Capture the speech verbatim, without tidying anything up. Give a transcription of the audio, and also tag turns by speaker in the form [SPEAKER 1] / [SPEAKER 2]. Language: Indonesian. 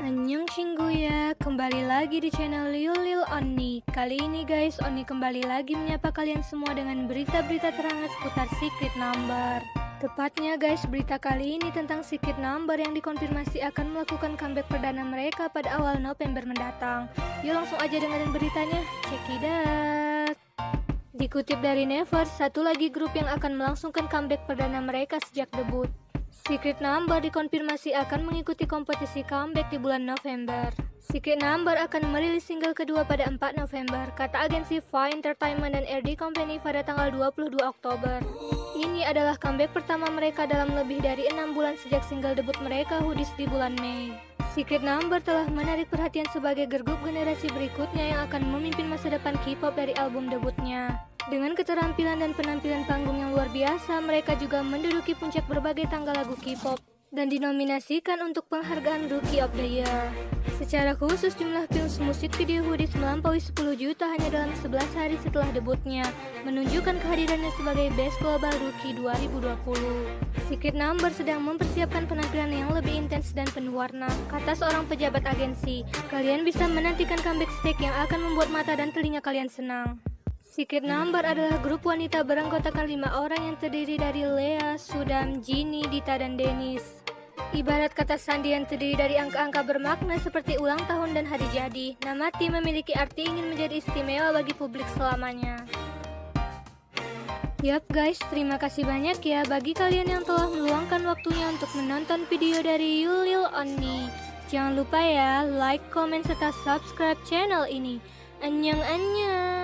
[SPEAKER 1] Annyeonghaseyo ya, kembali lagi di channel Yulil Onni. Kali ini guys, Onni kembali lagi menyapa kalian semua dengan berita-berita terhangat seputar Secret Number. Tepatnya guys, berita kali ini tentang Secret Number yang dikonfirmasi akan melakukan comeback perdana mereka pada awal November mendatang. Yuk langsung aja dengerin beritanya, check it out. Dikutip dari Never, satu lagi grup yang akan melangsungkan comeback perdana mereka sejak debut. Secret Number dikonfirmasi akan mengikuti kompetisi comeback di bulan November. Secret Number akan merilis single kedua pada empat November, kata agensi Fire Entertainment dan R D Company pada tanggal dua puluh dua Oktober. Ini adalah comeback pertama mereka dalam lebih dari enam bulan sejak single debut mereka Hoodies di bulan Mei. Secret Number telah menarik perhatian sebagai girl group generasi berikutnya yang akan memimpin masa depan K-pop dari album debutnya. Dengan keterampilan dan penampilan panggung yang luar biasa, mereka juga menduduki puncak berbagai tangga lagu K-pop dan dinominasikan untuk penghargaan Rookie of the Year. Secara khusus, jumlah views musik video Hoodies melampaui sepuluh juta hanya dalam sebelas hari setelah debutnya, menunjukkan kehadirannya sebagai Best Global Rookie dua ribu dua puluh. Secret Number sedang mempersiapkan penampilan yang lebih intens dan penuh warna, kata seorang pejabat agensi. Kalian bisa menantikan comeback stage yang akan membuat mata dan telinga kalian senang. Secret Number adalah grup wanita beranggotakan lima orang yang terdiri dari Lea, Sudam, Jinny, Dita, dan Dennis. Ibarat kata sandi yang terdiri dari angka-angka bermakna seperti ulang tahun dan hari jadi, nama tim memiliki arti ingin menjadi istimewa bagi publik selamanya. Yup guys, terima kasih banyak ya bagi kalian yang telah meluangkan waktunya untuk menonton video dari Yulil Onni. Jangan lupa ya, like, komen, serta subscribe channel ini. Annyeong annyeong.